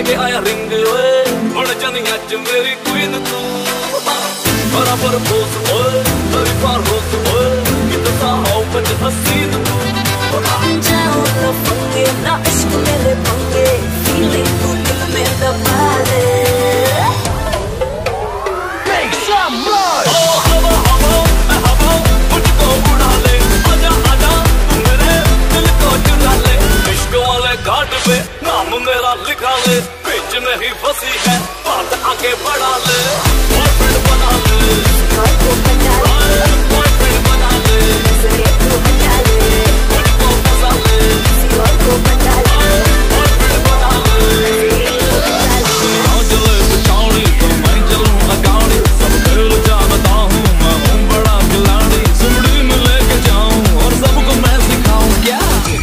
लेके आया रिंग ओए बड़ जनिया च मेरी क्वीन तू बराबर बोस ओए तेरी पार होस ओए कितना हो बच हसीन तू जाओ ना पंगे ना इश्क मेरे पंगे फीलिंग तू दिल में दबा दे make some noise ओ हवा हवा मुझको उड़ा ले आजा आजा तू मेरे दिल को चुरा ले इश्क वाले घाट पे नाम मेरा लिखा ले बीच में ही फंसी है बात आगे बढ़ा ले बॉयफ्रेंड बना ले बॉयफ्रेंड बना ले मुझको फंसा ले बॉयफ्रेंड बना ले चले बचानी तो मैं चलूं अगाड़ी सब खेल जानता हूँ मैं हूँ बड़ा खिलाड़ी सुमड़ी में लेके जाऊं और सबको मैं सिखाऊं क्या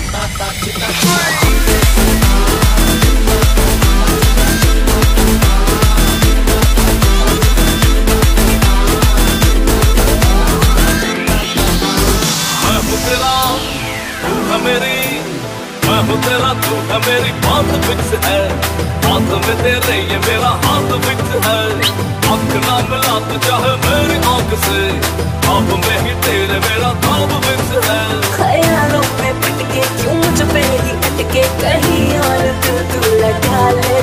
मैं हूँ तेरा तू है मेरी बात फिक्स है हाथ में तेरे ये मेरा हाथ फिक्स है आँख ना मिला तू चाहे मेरी आँख से आप में ही तेरे मेरा ख्वाब फिक्स है ख्यालों में पटके क्यों मुझ पे ही अटके कहीं और दिल तू लगा ले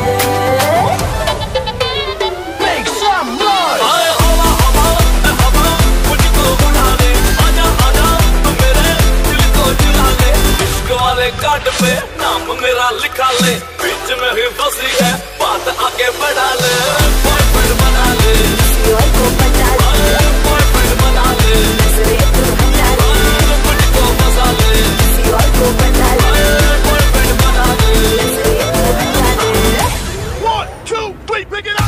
make some noise आए हवा मुझको उड़ा ले आजा आजा तू मेरे दिल को चुरा ले इश्क वाले घाट पे नाम मेरा लिखा ले बीच में ही फंसी है बात आगे बढ़ा ले बॉयफ्रेंड बना ले बॉयफ्रेंड बना ले मुझको फंसा ले बॉयफ्रेंड बना ले 1 2 3 pick it up